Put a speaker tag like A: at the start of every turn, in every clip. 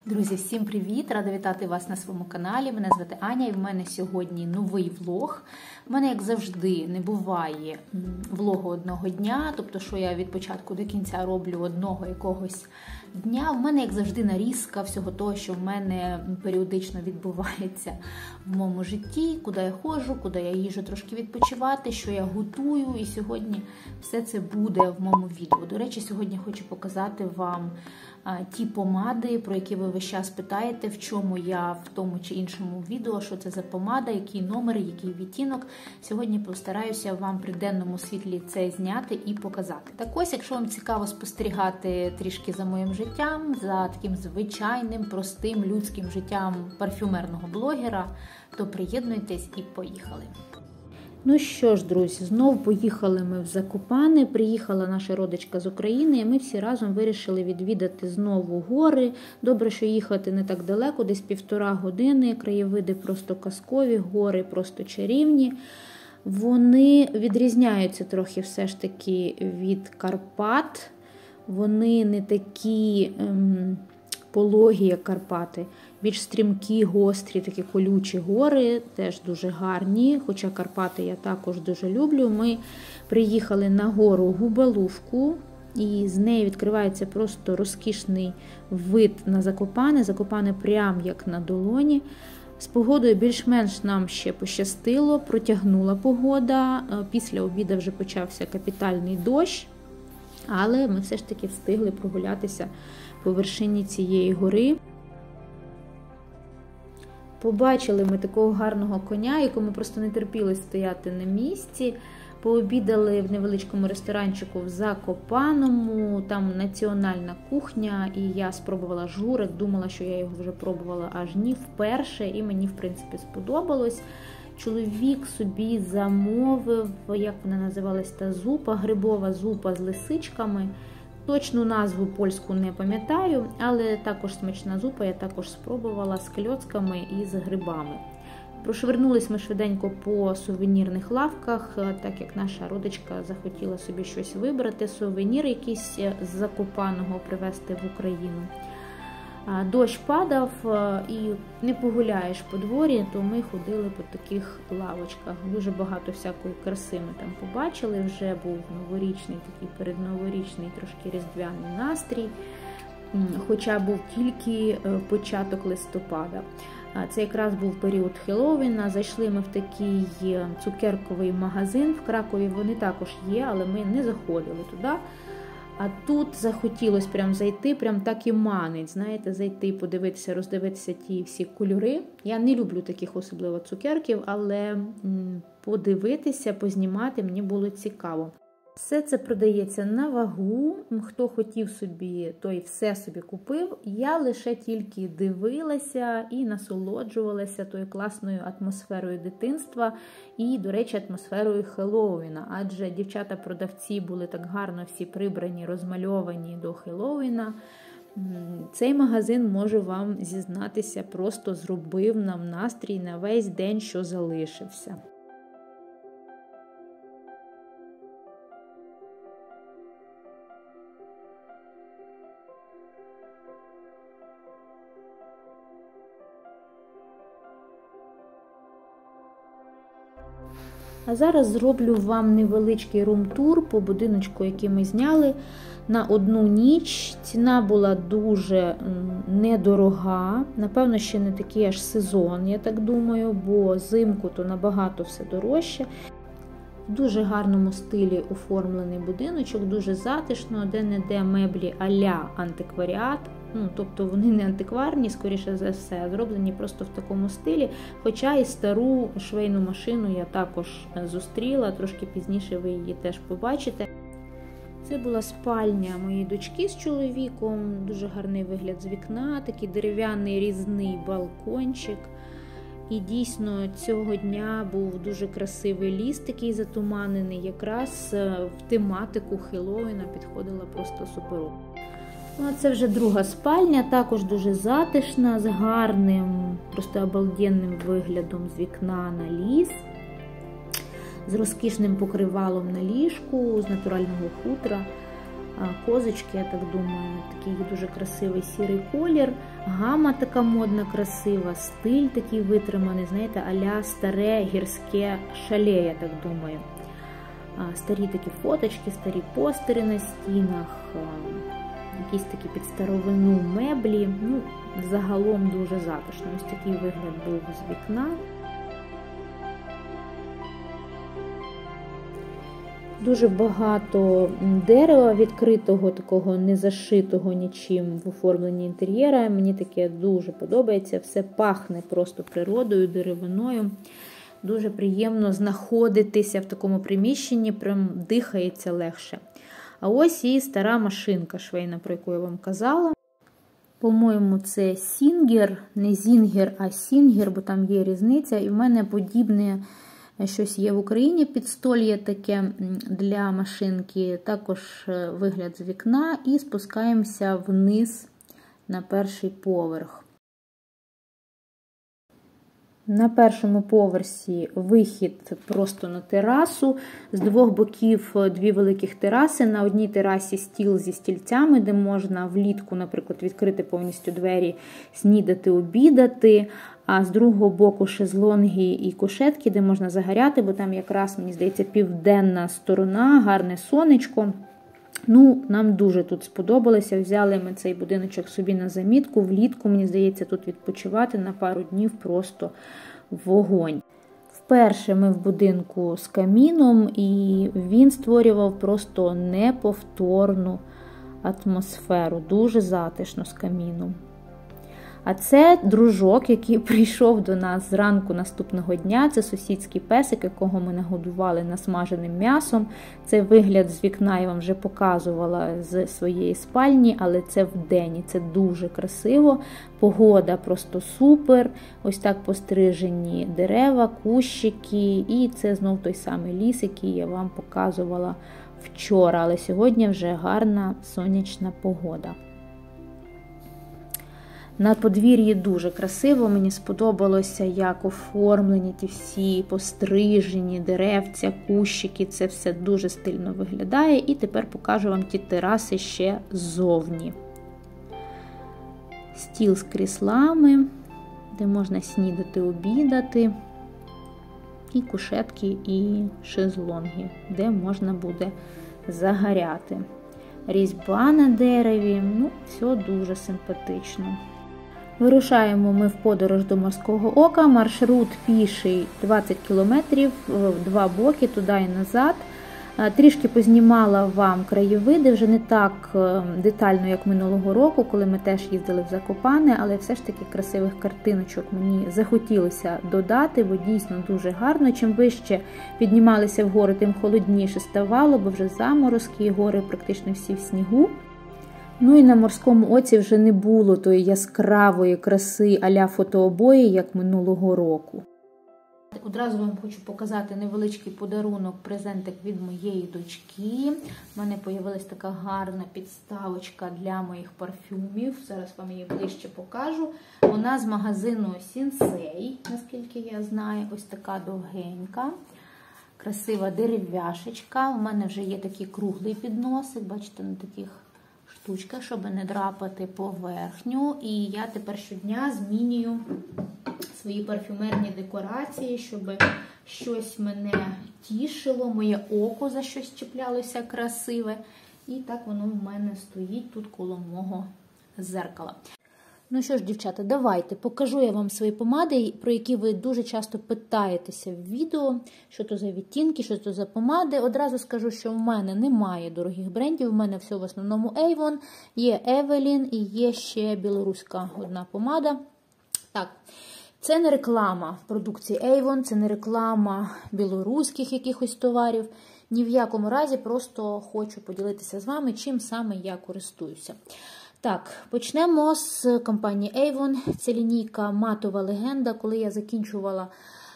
A: Друзі, всім привіт! Рада вітати вас на своєму каналі. Мене звати Аня і в мене сьогодні новий влог. У мене, як завжди, не буває влогу одного дня, тобто, що я від початку до кінця роблю одного якогось дня. У мене, як завжди, нарізка всього того, що в мене періодично відбувається в моєму житті, куди я ходжу, куди я їжджу трошки відпочивати, що я готую. І сьогодні все це буде в моєму відео. До речі, сьогодні хочу показати вам ті помади, про які ви весь час питаєте, в чому я в тому чи іншому відео, що це за помада, який номер, який відтінок. Сьогодні постараюся вам при денному світлі це зняти і показати. Так ось, якщо вам цікаво спостерігати трішки за моїм життям, за таким звичайним, простим, людським життям парфюмерного блогера, то приєднуйтесь і поїхали. Ну що ж, друзі, знов поїхали ми в Закопане, приїхала наша родичка з України, і ми всі разом вирішили відвідати знову гори. Добре, що їхати не так далеко, десь 1,5 години, краєвиди просто казкові, гори просто чарівні. Вони відрізняються трохи все ж таки від Карпат, вони не такі пологі, як Карпати, більш стрімкі, гострі, такі колючі гори, теж дуже гарні, хоча Карпати я також дуже люблю. Ми приїхали на гору Губалувку, і з неї відкривається просто розкішний вид на Закопане. Закопане прям як на долоні. З погодою більш-менш нам ще пощастило, протягнула погода, після обіду вже почався капітальний дощ, але ми все ж таки встигли прогулятися по вершині цієї гори. Побачили ми такого гарного коня, якому просто не терпіли стояти на місці. Пообідали в невеличкому ресторанчику в Закопаному, там національна кухня, і я спробувала журик, думала, що я його вже пробувала аж ні вперше, і мені, в принципі, сподобалось. Чоловік собі замовив, як вона називалась, та зупа, грибова зупа з лисичками. Точну назву польську не пам'ятаю, але також смачна зупа, я також спробувала з кльоцками і з грибами. Прошвернулись ми швиденько по сувенірних лавках, так як наша родичка захотіла собі щось вибрати, сувенір якийсь з Закопаного привезти в Україну. Дощ падав і не погуляєш по дворі, то ми ходили по таких лавочках. Дуже багато всякої краси ми там побачили, вже був новорічний, такий передноворічний, трошки різдвяний настрій, хоча був тільки початок листопада. Це якраз був період Хеллоуіна. Зайшли ми в такий цукерковий магазин, в Кракові вони також є, але ми не заходили туди. А тут захотілося прям зайти, прям так і манить, знаєте, зайти, подивитися, роздивитися ті всі кольори. Я не люблю таких особливо цукерків, але подивитися, познімати мені було цікаво. Все це продається на вагу, хто хотів собі, той все собі купив. Я лише тільки дивилася і насолоджувалася тою класною атмосферою дитинства і, до речі, атмосферою Хеллоуіна. Адже дівчата-продавці були так гарно всі прибрані, розмальовані до Хеллоуіна. Цей магазин, можу вам зізнатися, просто зробив нам настрій на весь день, що залишився. А зараз зроблю вам невеличкий рум-тур по будиночку, який ми зняли на одну ніч. Ціна була дуже недорога, напевно, ще не такий аж сезон, я так думаю, бо взимку то набагато все дорожче. В дуже гарному стилі оформлений будиночок, дуже затишно, де-не-де меблі а-ля антикваріат. Тобто вони не антикварні, скоріше за все, зроблені просто в такому стилі. Хоча і стару швейну машину я також зустріла, трошки пізніше ви її теж побачите. Це була спальня моєї дочки з чоловіком, дуже гарний вигляд з вікна, такий дерев'яний різний балкончик. І дійсно цього дня був дуже красивий ліс, такий затуманений, якраз в тематику Хеллоуіна підходила просто суперово. А це вже друга спальня, також дуже затишна, з гарним, просто обалденним виглядом з вікна на ліс, з розкішним покривалом на ліжку, з натурального хутра. козочки, я так думаю, такий дуже красивий сірий колір, гама така модна, красива, стиль такий витриманий, знаєте, а-ля старе гірське шале, я так думаю. Старі такі фоточки, старі постери на стінах, якісь такі під старовину меблі, ну, загалом дуже затишно. Ось такий вигляд був з вікна. Дуже багато дерева відкритого, такого не зашитого нічим в оформленні інтер'єра. Мені таке дуже подобається. Все пахне просто природою, деревиною. Дуже приємно знаходитися в такому приміщенні, прям дихається легше. А ось і стара машинка швейна, про яку я вам казала. По-моєму, це Сінгер, не Зінгер, а Сінгер, бо там є різниця. І в мене подібне щось є в Україні, підстольє таке для машинки. Також вигляд з вікна і спускаємося вниз на перший поверх. На першому поверсі вихід просто на терасу. З двох боків дві великих тераси. На одній терасі стіл зі стільцями, де можна влітку, наприклад, відкрити повністю двері, снідати, обідати. А з другого боку шезлонги і кушетки, де можна загоряти, бо там якраз, мені здається, південна сторона, гарне сонечко. Ну, нам дуже тут сподобалося. Взяли ми цей будиночок собі на замітку. Влітку, мені здається, тут відпочивати на пару днів просто вогонь. Вперше ми в будинку з каміном, і він створював просто неповторну атмосферу. Дуже затишно з каміном. А це дружок, який прийшов до нас зранку наступного дня. Це сусідський песик, якого ми нагодували насмаженим м'ясом. Це вигляд з вікна я вам вже показувала з своєї спальні, але це вдень, і це дуже красиво. Погода просто супер. Ось так пострижені дерева, кущики. І це знов той самий ліс, який я вам показувала вчора. Але сьогодні вже гарна сонячна погода. На подвір'ї дуже красиво, мені сподобалося, як оформлені ті всі пострижені деревця, кущики, це все дуже стильно виглядає. І тепер покажу вам ті тераси ще ззовні. Стіл з кріслами, де можна снідати, обідати, і кушетки, і шезлонги, де можна буде загоряти. Різьба на дереві, ну, все дуже симпатично. Вирушаємо ми в подорож до Морського Ока. Маршрут піший 20 кілометрів, в два боки, туди і назад. Трішки познімала вам краєвиди, вже не так детально, як минулого року, коли ми теж їздили в Закопане, але все ж таки красивих картиночок мені захотілося додати, бо дійсно дуже гарно. Чим вище піднімалися в гори, тим холодніше ставало, бо вже заморозки, гори практично всі в снігу. Ну і на Морському Оці вже не було тої яскравої краси а-ля фотообої, як минулого року. Одразу вам хочу показати невеличкий подарунок, презентик від моєї дочки. У мене з'явилася така гарна підставочка для моїх парфюмів. Зараз вам її ближче покажу. Вона з магазину Сінсей, наскільки я знаю. Ось така довгенька, красива дерев'яшечка. У мене вже є такий круглий підносик, бачите, на таких штучках, щоб не драпати поверхню. І я тепер щодня змінюю свої парфюмерні декорації, щоб щось мене тішило, моє око за щось чіплялося красиве. І так воно в мене стоїть тут коло мого зеркала. Ну що ж, дівчата, давайте покажу я вам свої помади, про які ви дуже часто питаєтеся в відео, що то за відтінки, що то за помади. Одразу скажу, що в мене немає дорогих брендів, в мене все в основному Avon, є Evelyn і є ще білоруська одна помада. Так, це не реклама продукції Avon, це не реклама білоруських якихось товарів. Ні в якому разі, просто хочу поділитися з вами, чим саме я користуюся. Так, почнемо з компанії Avon. Це лінійка матова легенда. Коли я закінчувала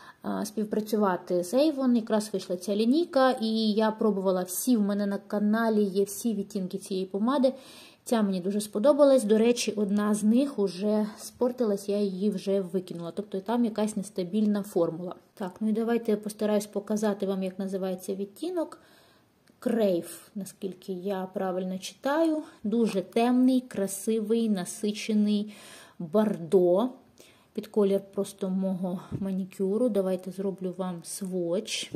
A: співпрацювати з Avon, якраз вийшла ця лінійка, і я пробувала всі, в мене на каналі є всі відтінки цієї помади. Ця мені дуже сподобалась. До речі, одна з них вже спортилась, я її вже викинула. Тобто там якась нестабільна формула. Так, ну і давайте я постараюсь показати вам, як називається відтінок. Крейв, наскільки я правильно читаю. Дуже темний, красивий, насичений бордо. Під колір просто мого манікюру. Давайте зроблю вам сводч.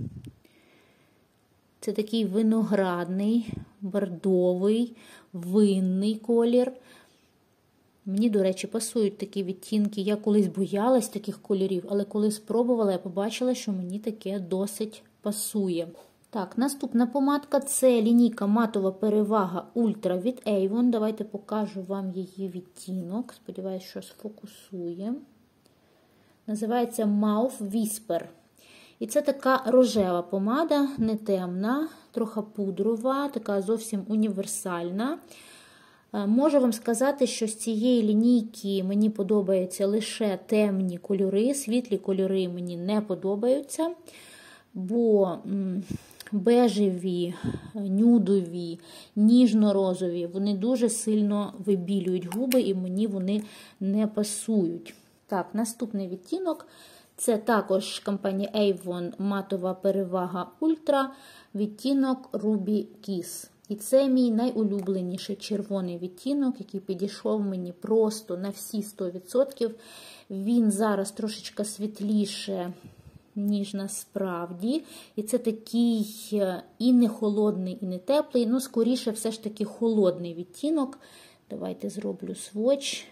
A: Це такий виноградний, бордовий, винний колір. Мені, до речі, пасують такі відтінки. Я колись боялась таких кольорів, але коли спробувала, я побачила, що мені таке досить пасує. Так, наступна помадка – це лінійка матова перевага Ультра від Avon. Давайте покажу вам її відтінок. Сподіваюсь, що сфокусує. Називається Mouth Whisper. І це така рожева помада, не темна, трохи пудрова, така зовсім універсальна. Можу вам сказати, що з цієї лінійки мені подобаються лише темні кольори, світлі кольори мені не подобаються, бо бежеві, нюдові, ніжно-розові, вони дуже сильно вибілюють губи і мені вони не пасують. Так, наступний відтінок – це також компанія Avon матова перевага Ультра, відтінок Ruby Kiss. І це мій найулюбленіший червоний відтінок, який підійшов мені просто на всі 100%. Він зараз трошечки світліше, ніж насправді. І це такий і не холодний, і не теплий, ну, скоріше все ж таки холодний відтінок. Давайте зроблю сводч.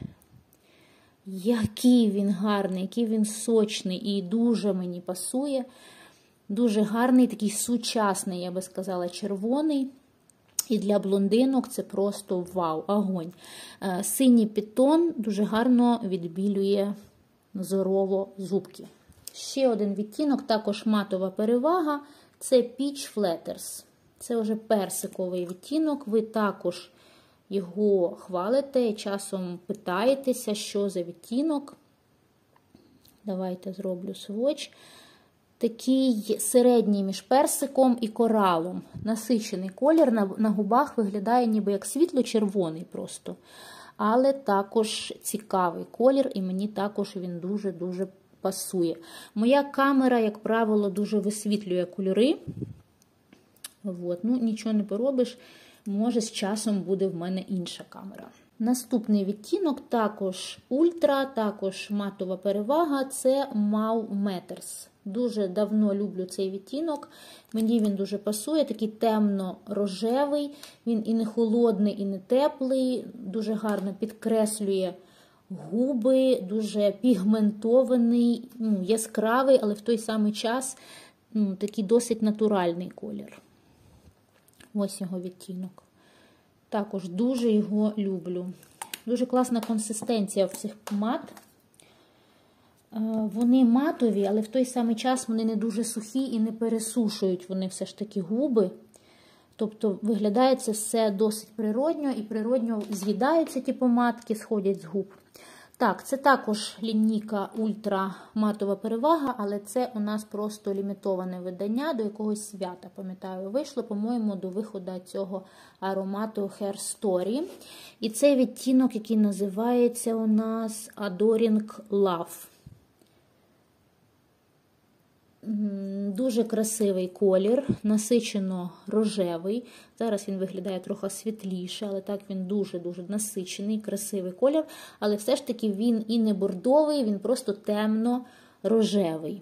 A: Який він гарний, який він сочний і дуже мені пасує. Дуже гарний, такий сучасний, я би сказала, червоний. І для блондинок це просто вау, огонь. Синій підтон дуже гарно відбілює зорово зубки. Ще один відтінок, також матова перевага, це Peach Flatters. Це вже персиковий відтінок, ви також його хвалите і часом питаєтеся, що за відтінок. Давайте зроблю сводч. Такий середній між персиком і коралом. Насичений колір, на губах виглядає ніби як світло-червоний просто. Але також цікавий колір, і мені також він дуже-дуже пасує. Моя камера, як правило, дуже висвітлює кольори. От. Ну, нічого не поробиш, може з часом буде в мене інша камера. Наступний відтінок також ультра, також матова перевага, це Mau Matters. Дуже давно люблю цей відтінок, мені він дуже пасує, такий темно-рожевий, він і не холодний, і не теплий, дуже гарно підкреслює губи, дуже пігментований, яскравий, але в той самий час такий досить натуральний колір. Ось його відтінок. Також дуже його люблю. Дуже класна консистенція в цих помад. Вони матові, але в той самий час вони не дуже сухі і не пересушують вони все ж таки губи. Тобто виглядає це все досить природньо і природньо з'їдаються ті помадки, сходять з губ. Так, це також лінійка Ультра матова перевага, але це у нас просто лімітоване видання до якогось свята. Пам'ятаю, вийшло, по-моєму, до виходу цього аромату Hair Story. І це відтінок, який називається у нас Adoring Love. Дуже красивий колір, насичено рожевий. Зараз він виглядає трохи світліше, але так він дуже-дуже насичений, красивий колір. Але все ж таки він і не бордовий, він просто темно-рожевий.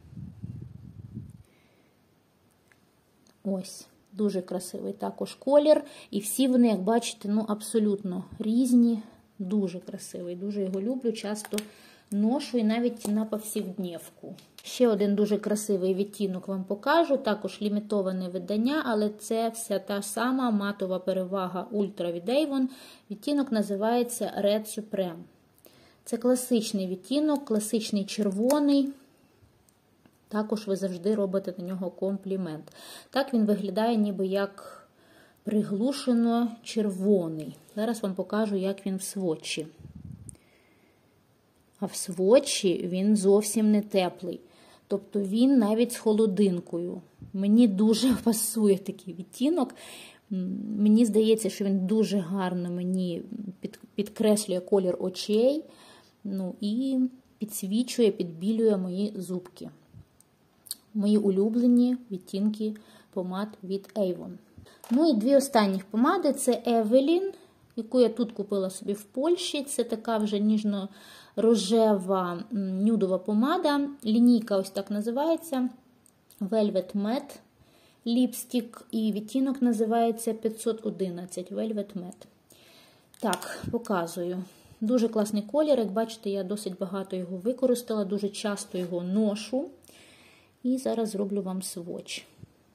A: Ось, дуже красивий також колір. І всі вони, як бачите, абсолютно різні. Дуже красивий, дуже його люблю, часто ношу і навіть на повсякдневку. Ще один дуже красивий відтінок вам покажу, також лімітоване видання, але це вся та сама матова перевага Ультра від Avon. Відтінок називається Red Supreme. Це класичний відтінок, класичний червоний. Також ви завжди робите на нього комплімент. Так він виглядає ніби як приглушено червоний. Зараз вам покажу, як він в сводчі. А в сводчі він зовсім не теплий. Тобто він навіть з холодинкою. Мені дуже пасує такий відтінок. Мені здається, що він дуже гарно мені підкреслює колір очей. І підсвічує, підбілює мої зубки. Мої улюблені відтінки помад від Avon. Ну і дві останніх помади – це Evelyn, яку я тут купила собі в Польщі. Це така вже ніжно-рожева нюдова помада. Лінійка ось так називається Velvet Matte Lipstick, і відтінок називається 511 Velvet Matte. Так, показую. Дуже класний колір, як бачите, я досить багато його використала, дуже часто його ношу. І зараз зроблю вам сводч.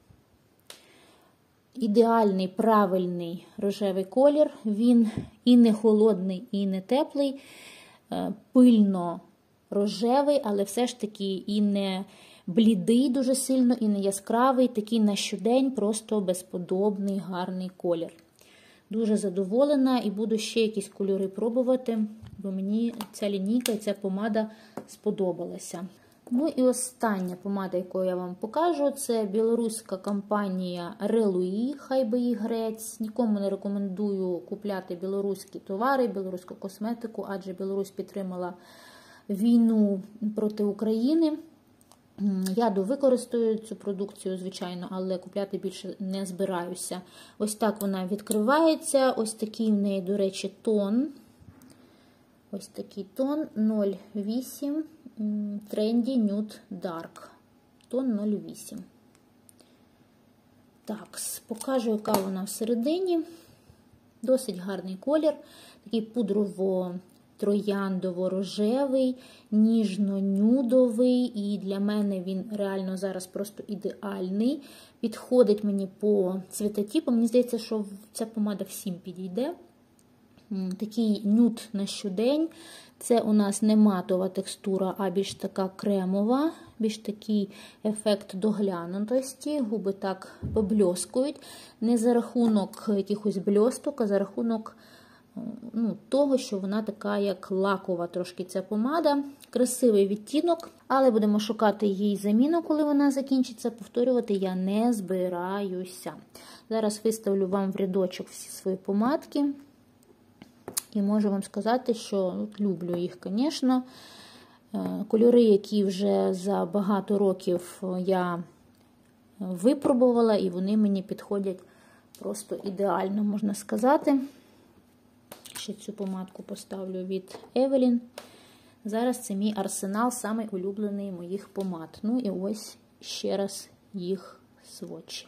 A: Ідеальний, правильний рожевий колір. Він і не холодний, і не теплий, пильно рожевий, але все ж таки і не блідий дуже сильно, і не яскравий, такий на щодень, просто безподобний, гарний колір. Дуже задоволена і буду ще якісь кольори пробувати, бо мені ця лінійка і ця помада сподобалася. Ну і остання помада, яку я вам покажу, це білоруська компанія Релуї, хай би її грець. Нікому не рекомендую купляти білоруські товари, білоруську косметику, адже Білорусь підтримала війну проти України. Я довикористаю цю продукцію, звичайно, але купляти більше не збираюся. Ось так вона відкривається. Ось такий в неї, до речі, тон. Ось такий тон 08 Trendy Nude Dark. Тон 08. Так, покажу, яка вона всередині. Досить гарний колір. Такий пудрово-трояндово-рожевий, ніжно-нюдовий. І для мене він реально зараз просто ідеальний. Підходить мені по цвітотипу. Мені здається, що ця помада всім підійде. Такий нюд на щодень. Це у нас не матова текстура, а більш така кремова, більш такий ефект доглянутості. Губи так поблискують. Не за рахунок якихось блісток, а за рахунок того, що вона така як лакова трошки ця помада. Красивий відтінок, але будемо шукати їй заміну, коли вона закінчиться. Повторювати я не збираюся. Зараз виставлю вам в рядочок всі свої помадки. І можу вам сказати, що люблю їх, звісно. Кольори, які вже за багато років я випробувала, і вони мені підходять просто ідеально, можна сказати. Ще цю помадку поставлю від Evelyn. Зараз це мій арсенал, самий улюблений моїх помад. Ну і ось ще раз їх сводчі.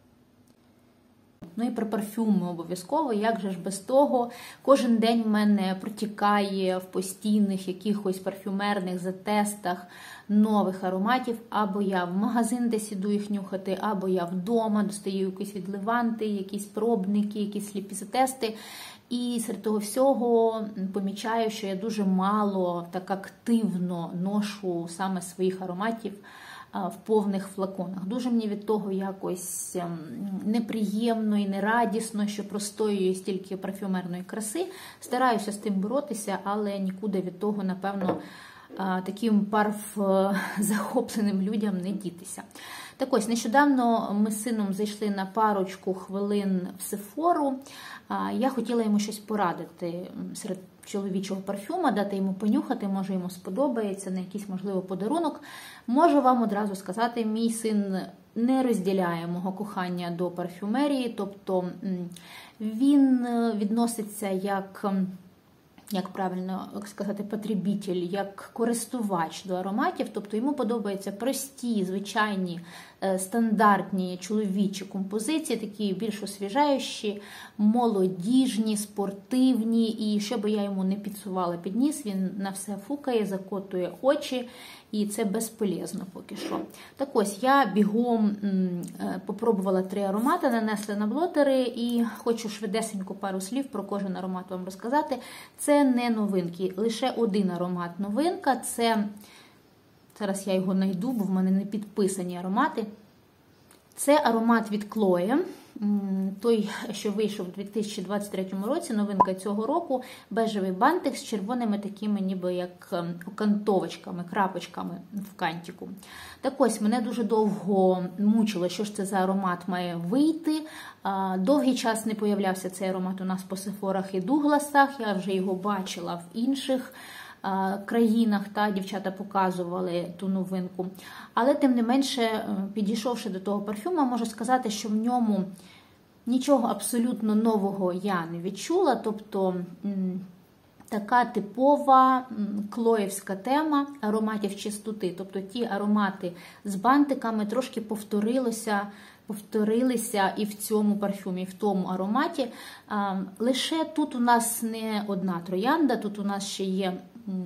A: Ну і про парфюми обов'язково, як же ж без того. Кожен день в мене протікає в постійних якихось парфюмерних затестах нових ароматів. Або я в магазин десь іду їх нюхати, або я вдома достаю якісь відливанти, якісь пробники, якісь сліпі затести. І серед того всього помічаю, що я дуже мало так активно ношу саме своїх ароматів в повних флаконах. Дуже мені від того якось неприємно і нерадісно, що простоює стільки парфюмерної краси. Стараюся з тим боротися, але нікуди від того, напевно, таким парф-захопленим людям не дітися. Так ось, нещодавно ми з сином зайшли на парочку хвилин в Сефору. Я хотіла йому щось порадити серед чоловічого парфюма, дати йому понюхати, може йому сподобається, на якийсь, можливо, подарунок. Можу вам одразу сказати, мій син не розділяє мого кохання до парфюмерії, тобто він відноситься як правильно сказати, потребитель, як користувач до ароматів, тобто йому подобаються прості, звичайні, стандартні чоловічі композиції, такі більш освіжаючі, молодіжні, спортивні, і що би я йому не підсувала під ніс, він на все фукає, закотує очі, і це безполезно поки що. Так ось, я бігом попробувала 3 аромати, нанесла на блотери, і хочу швидесенько пару слів про кожен аромат вам розказати. Це не новинки, лише один аромат новинка, це, зараз я його знайду, бо в мене не підписані аромати. Це аромат від Chloe, той, що вийшов у 2023 році, новинка цього року, бежевий бантик з червоними такими ніби як окантовочками, крапочками в кантику. Так ось, мене дуже довго мучило, що ж це за аромат має вийти. Довгий час не появлявся цей аромат у нас по Сефорах і Дугласах, я вже його бачила в інших країнах, та дівчата показували ту новинку. Але тим не менше, підійшовши до того парфюма, можу сказати, що в ньому нічого абсолютно нового я не відчула, тобто така типова клоївська тема ароматів чистоти. Тобто ті аромати з бантиками трошки повторилися і в цьому парфюмі, і в тому ароматі. Лише тут у нас не одна троянда, тут у нас ще є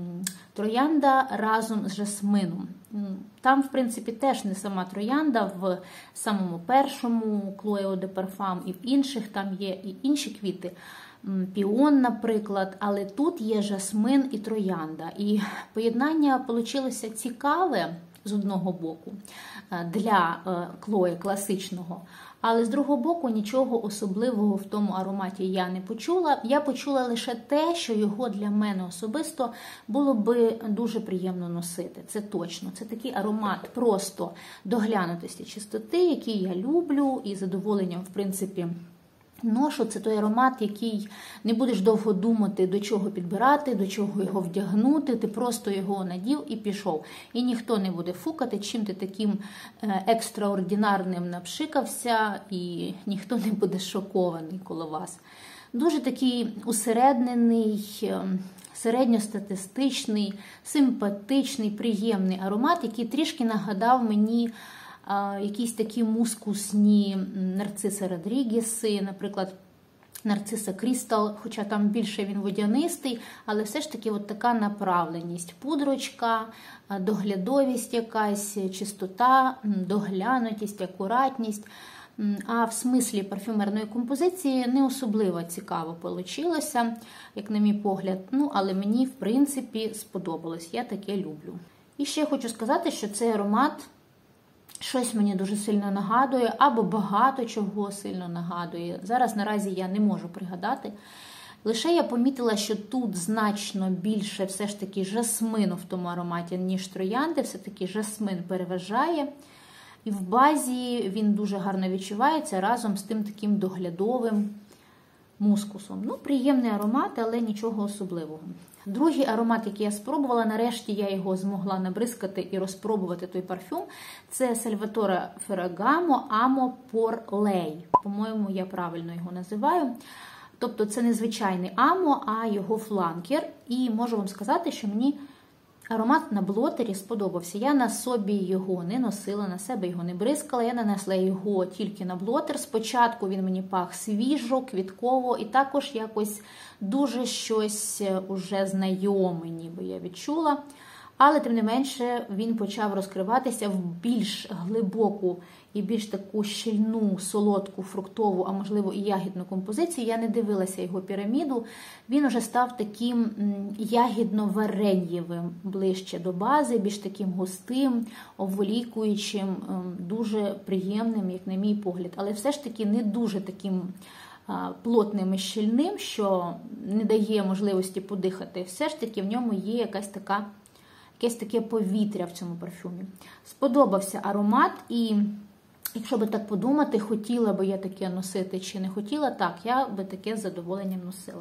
A: троянда разом з жасмином. Там, в принципі, теж не сама троянда, в самому першому Chloé Eau de Parfum і в інших там є і інші квіти. Піон, наприклад, але тут є жасмин і троянда. І поєднання вийшло цікаве з одного боку для Chloé класичного, але з другого боку нічого особливого в тому ароматі я не почула. Я почула лише те, що його для мене особисто було би дуже приємно носити. Це точно. Це такий аромат просто доглянутості чистоти, який я люблю і з задоволенням, в принципі, ношу. Це той аромат, який не будеш довго думати, до чого підбирати, до чого його вдягнути. Ти просто його надів і пішов. І ніхто не буде фукати, чим ти таким екстраординарним напшикався, і ніхто не буде шокований коло вас. Дуже такий усереднений, середньостатистичний, симпатичний, приємний аромат, який трішки нагадав мені якісь такі мускусні нарциси Родрігеси, наприклад, нарциса Крістал, хоча там більше він водянистий, але все ж таки от така направленість. Пудрочка, доглядовість якась, чистота, доглянутість, акуратність. А в смислі парфюмерної композиції не особливо цікаво вийшло, як на мій погляд. Але мені, в принципі, сподобалось. Я таке люблю. І ще хочу сказати, що цей аромат щось мені дуже сильно нагадує, або багато чого сильно нагадує. Зараз наразі я не можу пригадати. Лише я помітила, що тут значно більше все ж таки жасмину в тому ароматі, ніж троянди. Все-таки жасмин переважає. І в базі він дуже гарно відчувається разом з тим таким доглядовим мускусом. Приємний аромат, але нічого особливого. Другий аромат, який я спробувала, нарешті я його змогла набризкати і розпробувати той парфюм, це Salvatore Ferragamo Amo pour Lei. По-моєму, я правильно його називаю. Тобто це не звичайний Амо, а його фланкер. І можу вам сказати, що мені аромат на блотері сподобався. Я на собі його не носила, на себе його не бризкала. Я нанесла його тільки на блотер. Спочатку він мені пах свіжо, квітково і також якось дуже щось уже знайоме, ніби я відчула. Але, тим не менше, він почав розкриватися в більш глибоку і більш таку щільну, солодку, фруктову, а можливо і ягідну композицію. Я не дивилася його піраміду. Він уже став таким ягідно-варенєвим, ближче до бази, більш таким густим, обволікуючим, дуже приємним, як на мій погляд. Але все ж таки не дуже таким плотним і щільним, що не дає можливості подихати. Все ж таки в ньому є якесь таке повітря в цьому парфюмі. Сподобався аромат, і якщо би так подумати, хотіла би я таке носити чи не хотіла, так, я би таке з задоволенням носила.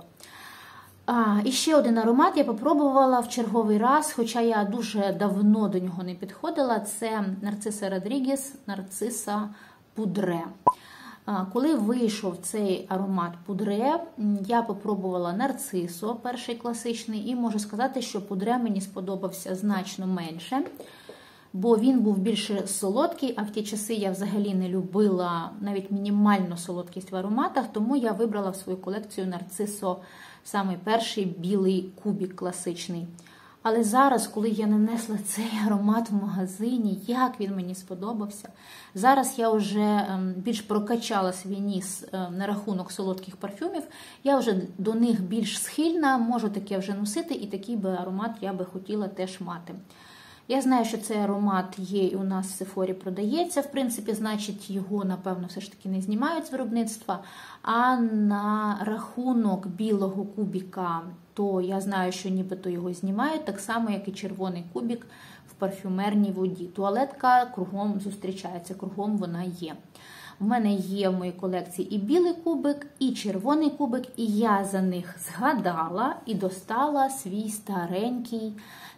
A: І ще один аромат я попробувала в черговий раз, хоча я дуже давно до нього не підходила, це Нарциса Родрігес, Нарциса Пудре. Коли вийшов цей аромат Пудре, я попробувала Нарцисо, перший класичний, і можу сказати, що Пудре мені сподобався значно менше, бо він був більше солодкий, а в ті часи я взагалі не любила навіть мінімальну солодкість в ароматах, тому я вибрала в свою колекцію Нарцисо самий перший білий кубик класичний. Але зараз, коли я нанесла цей аромат в магазині, як він мені сподобався. Зараз я вже більш прокачала свій ніс на рахунок солодких парфюмів. Я вже до них більш схильна, можу таке вже носити, і такий би аромат я би хотіла теж мати. Я знаю, що цей аромат є і у нас в Sephora продається, в принципі, значить його, напевно, все ж таки не знімають з виробництва. А на рахунок білого кубіка, то я знаю, що нібито його знімають, так само, як і червоний кубік в парфюмерній воді. Туалетка кругом зустрічається, кругом вона є. В мене є в моїй колекції і білий кубик, і червоний кубик, і я за них згадала і достала свій старенький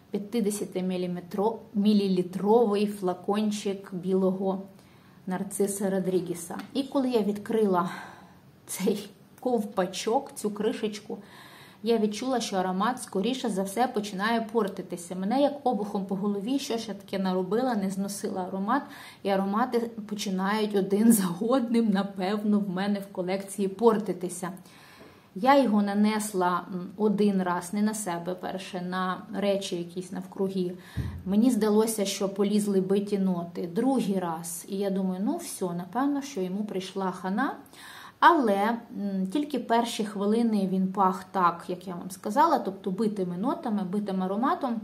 A: 50-мл флакончик білого нарциса Родрігеса. І коли я відкрила цей ковпачок, цю кришечку, я відчула, що аромат, скоріше за все, починає портитися. Мене як обухом по голові, що ж я таке наробила, не зносила аромат. І аромати починають один за одним, напевно, в мене в колекції портитися. Я його нанесла один раз, не на себе перше, на речі якісь навкруги. Мені здалося, що полізли биті ноти. Другий раз. І я думаю, ну все, напевно, що йому прийшла хана. Але тільки перші хвилини він пах так, як я вам сказала, тобто битими нотами, битим ароматом.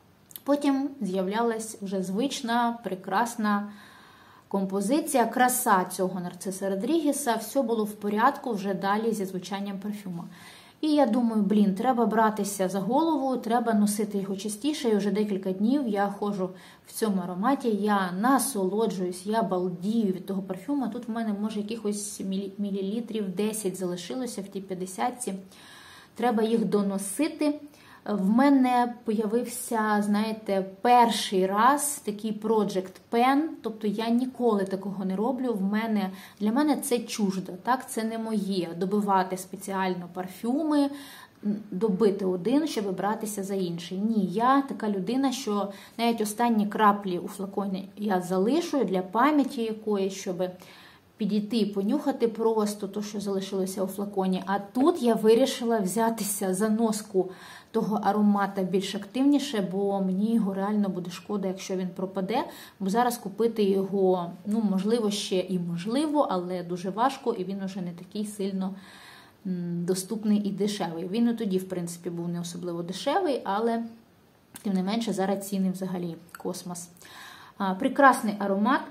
A: Потім з'являлась вже звична, прекрасна композиція, краса цього нарциса Родрігеса. Все було в порядку вже далі зі звучанням парфюма. І я думаю, треба братися за голову, треба носити його частіше. І вже декілька днів я ходжу в цьому ароматі, я насолоджуюсь, я балдію від того парфюму. Тут в мене, може, якихось мілілітрів 10 залишилося в тій 50-ці. Треба їх доносити. В мене появився, знаєте, перший раз такий Project Pen, тобто я ніколи такого не роблю. Для мене це чуждо, так? Це не моє добивати спеціально парфюми, добити один, щоб братися за інший. Ні, я така людина, що навіть останні краплі у флаконі я залишу для пам'яті якоїсь, щоб підійти і понюхати просто те, що залишилося у флаконі. А тут я вирішила взятися за носку того аромата більш активніше, бо мені його реально буде шкода, якщо він пропаде. Бо зараз купити його, можливо, ще і можливо, але дуже важко, і він уже не такий сильно доступний і дешевий. Він і тоді, в принципі, був не особливо дешевий, але, тим не менше, зараз ціни взагалі космос. Прекрасний аромат.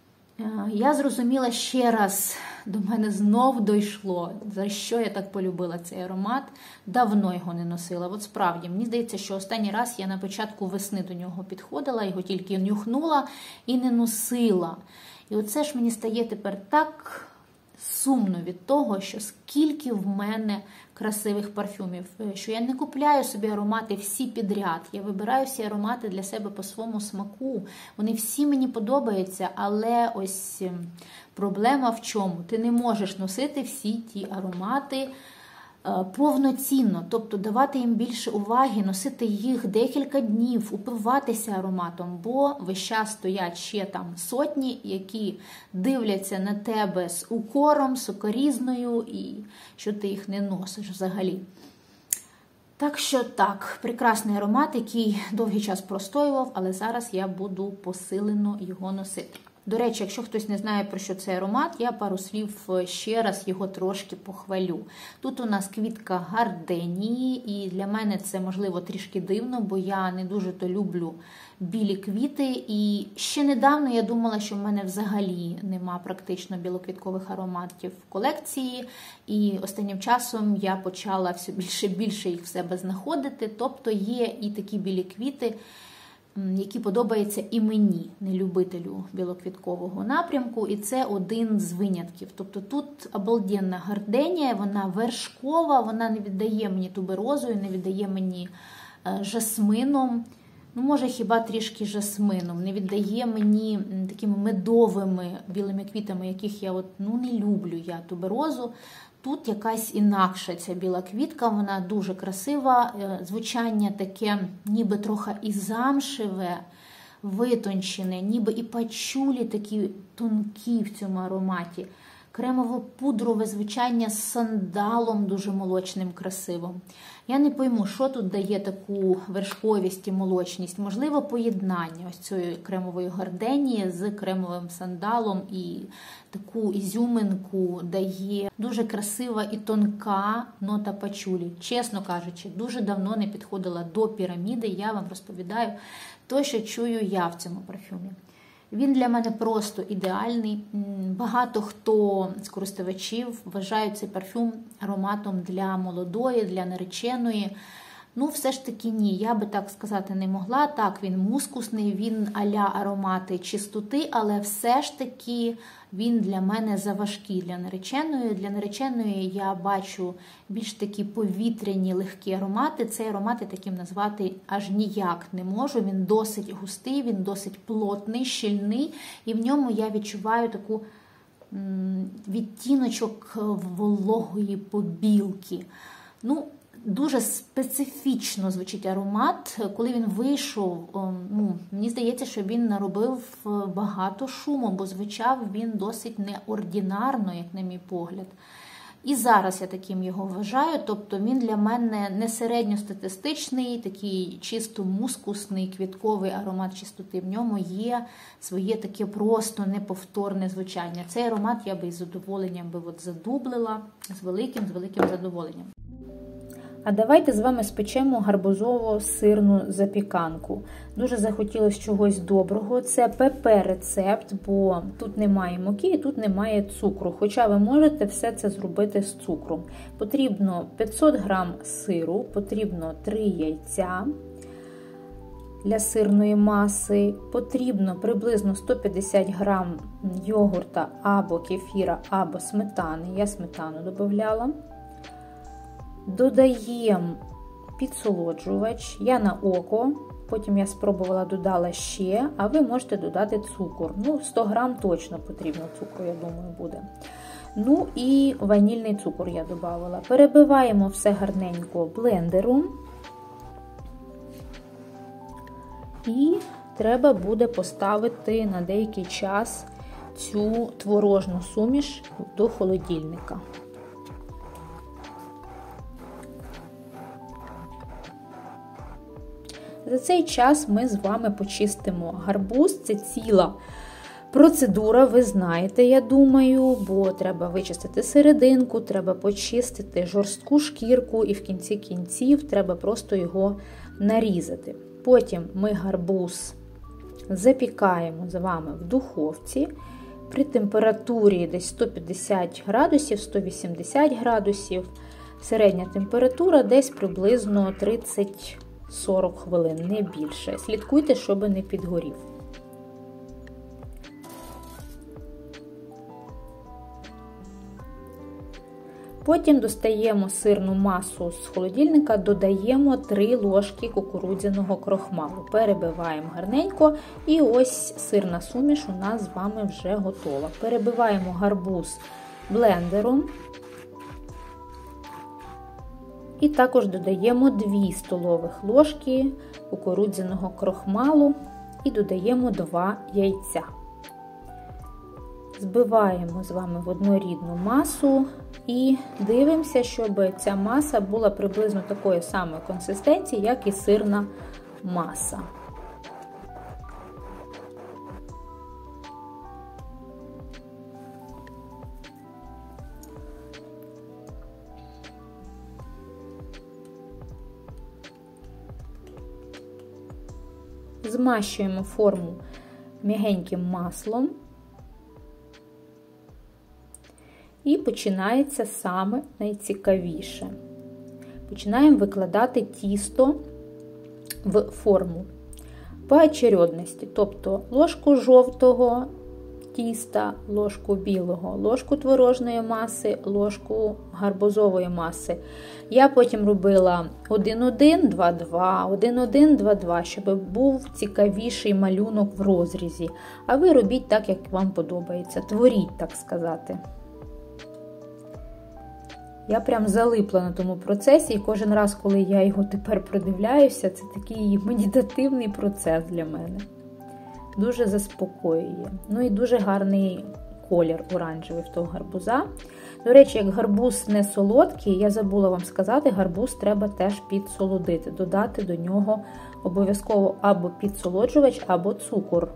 A: Я зрозуміла ще раз, до мене знов дійшло, за що я так полюбила цей аромат. Давно його не носила. От справді, мені здається, що останній раз я на початку весни до нього підходила, його тільки нюхнула і не носила. І оце ж мені стає тепер так сумно від того, що скільки в мене красивих парфюмів, що я не купляю собі аромати всі підряд, я вибираю всі аромати для себе по своєму смаку, вони всі мені подобаються, але ось проблема в чому? Ти не можеш носити всі ті аромати повноцінно, тобто давати їм більше уваги, носити їх декілька днів, упиватися ароматом, бо весь час стоять ще там сотні, які дивляться на тебе з укором, сукорізною, і що ти їх не носиш взагалі. Так що так, прекрасний аромат, який довгий час простоював, але зараз я буду посилено його носити. До речі, якщо хтось не знає, про що цей аромат, я пару слів ще раз його трошки похвалю. Тут у нас квітка гарденії, і для мене це, можливо, трішки дивно, бо я не дуже-то люблю білі квіти. І ще недавно я думала, що в мене взагалі нема практично білоквіткових ароматів в колекції. І останнім часом я почала все більше і більше їх в себе знаходити. Тобто є і такі білі квіти, які подобаються і мені, не любителю білоквіткового напрямку, і це один з винятків. Тобто тут обалденна гарденія, вона вершкова, вона не віддає мені туберозою, не віддає мені жасмином, може хіба трішки жасмином, не віддає мені такими медовими білими квітами, яких я не люблю я туберозу. Тут якась інакша ця біла квітка, вона дуже красива, звучання таке ніби трохи і замшеве, витончене, ніби і пачулі такі тонкі в цьому ароматі. Кремово-пудрове звучання з сандалом дуже молочним, красивим. Я не пойму, що тут дає таку вершковість і молочність. Можливо, поєднання ось цієї кремової гарденії з кремовим сандалом, і таку ізюминку дає дуже красива і тонка нота пачулі. Чесно кажучи, дуже давно не підходила до піраміди, я вам розповідаю те, що чую я в цьому парфюмі. Він для мене просто ідеальний. Багато хто з користувачів вважають цей парфюм ароматом для молодої, для нареченої. Ну, все ж таки ні, я би так сказати не могла. Так, він мускусний, він а-ля аромати чистоти, але все ж таки він для мене заважкий для нареченої. Для нареченої я бачу більш такі повітряні легкі аромати. Цей аромат я таким назвати аж ніяк не можу. Він досить густий, він досить плотний, щільний, і в ньому я відчуваю таку відтіночок вологої побілки. Ну, дуже специфічно звучить аромат. Коли він вийшов, мені здається, що він наробив багато шуму, бо звучав він досить неординарно, як на мій погляд. І зараз я таким його вважаю, тобто він для мене не середньостатистичний, такий чисто мускусний, квітковий аромат чистоти. В ньому є своє таке просто неповторне звучання. Цей аромат я би із задоволенням задублила, з великим задоволенням. А давайте з вами спечемо гарбузово-сирну запіканку. Дуже захотілося чогось доброго. Це ПП-рецепт, бо тут немає муки і тут немає цукру. Хоча ви можете все це зробити з цукром. Потрібно 500 г сиру, потрібно 3 яйця для сирної маси, потрібно приблизно 150 г йогурта або кефіра, або сметани. Я сметану додавала. Додаємо підсолоджувач, я на око, потім я спробувала, додала ще, а ви можете додати цукор. 100 грам точно потрібно цукру, я думаю, буде. Ну і ванільний цукор я додавала. Перебиваємо все гарненько блендером. І треба буде поставити на деякий час цю творожну суміш до холодильника. За цей час ми з вами почистимо гарбуз. Це ціла процедура, ви знаєте, я думаю, бо треба вичистити серединку, треба почистити жорстку шкірку і в кінці кінців треба просто його нарізати. Потім ми гарбуз запікаємо з вами в духовці при температурі десь 150 градусів, 180 градусів. Середня температура десь приблизно 30-40 хвилин, не більше. Слідкуйте, щоб не підгорів. Потім достаємо сирну масу з холодильника, додаємо 3 ложки кукурудзяного крохмалу. Перебиваємо гарненько і ось сирна суміш у нас з вами вже готова. Перебиваємо гарбуз блендером. І також додаємо 2 столових ложки кукурудзяного крохмалу і додаємо 2 яйця. Збиваємо з вами в однорідну масу і дивимося, щоб ця маса була приблизно такої самої консистенції, як і сирна маса. Змащуємо форму м'ягеньким маслом. І починається саме найцікавіше. Починаємо викладати тісто в форму по очередності, тобто ложку жовтого тіста, ложку білого, ложку творожної маси, ложку гарбузової маси. Я потім робила 1-1, 2-2, 1-1, 2-2, щоб був цікавіший малюнок в розрізі. А ви робіть так, як вам подобається. Творіть, так сказати. Я прям залипла на тому процесі, і кожен раз, коли я його тепер продивляюся, це такий медитативний процес для мене. Дуже заспокоює. Ну і дуже гарний колір оранжевий в того гарбуза. До речі, як гарбуз не солодкий, я забула вам сказати, гарбуз треба теж підсолодити. Додати до нього обов'язково або підсолоджувач, або цукор.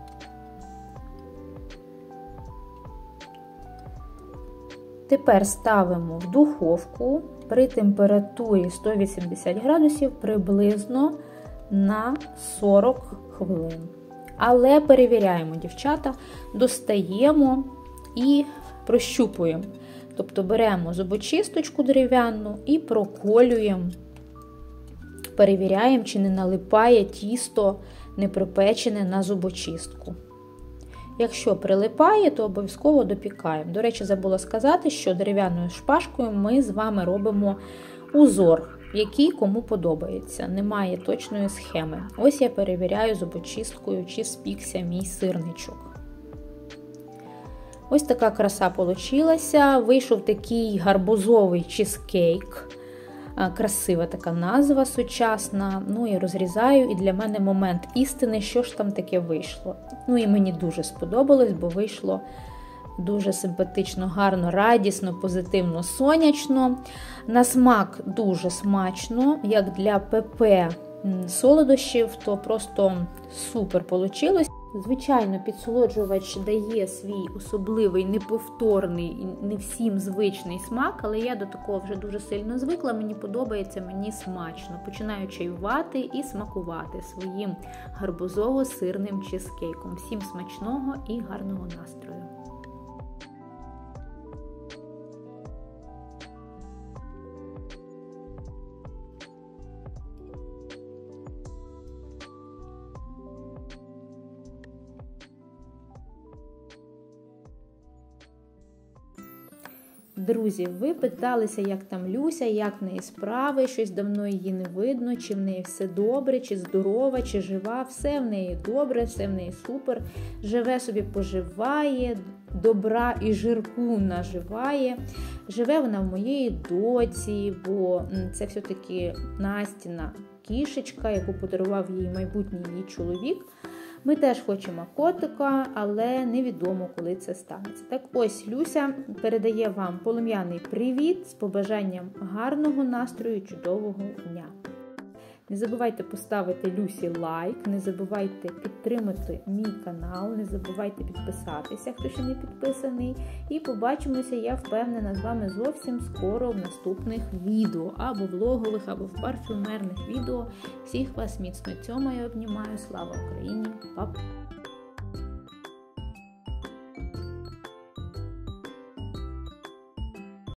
A: Тепер ставимо в духовку при температурі 180 градусів приблизно на 40 хвилин. Але перевіряємо, дівчата, достаємо і прощупуємо. Тобто беремо зубочисточку дерев'яну і проколюємо перевіряємо, чи не налипає тісто непропечене на зубочистку. Якщо прилипає, то обов'язково допікаємо. До речі, забула сказати, що дерев'яною шпажкою ми з вами робимо узор, який кому подобається. Немає точної схеми. Ось я перевіряю зубочисткою, чи спікся мій сирничок. Ось така краса получилася. Вийшов такий гарбузовий чизкейк. Красива така назва сучасна. Ну і розрізаю, і для мене момент істини, що ж там таке вийшло. Ну і мені дуже сподобалось, бо вийшло дуже симпатично, гарно, радісно, позитивно, сонячно. На смак дуже смачно, як для ПП солодощів, то просто супер вийшло. Звичайно, підсолоджувач дає свій особливий, неповторний, не всім звичний смак, але я до такого вже дуже сильно звикла, мені подобається, мені смачно. Починаю чаювати і смакувати своїм гарбузово-сирним чизкейком. Всім смачного і гарного настрою! Друзі, ви питалися, як там Люся, як в неї справи, щось давно її не видно, чи в неї все добре, чи здорова, чи жива. Все в неї добре, все в неї супер. Живе собі, поживає, добра і жирку наживає. Живе вона в моєї доці, бо це все-таки Настіна кішечка, яку подарував їй майбутній її чоловік. Ми теж хочемо котика, але невідомо, коли це станеться. Так ось, Люся передає вам полум'яний привіт з побажанням гарного настрою, чудового дня. Не забувайте поставити Люсі лайк, не забувайте підтримати мій канал, не забувайте підписатися, хто ще не підписаний. І побачимося, я впевнена, з вами зовсім скоро в наступних відео, або влогових, або в парфюмерних відео. Всіх вас міцно цьомаю, обнімаю. Слава Україні! Па-па!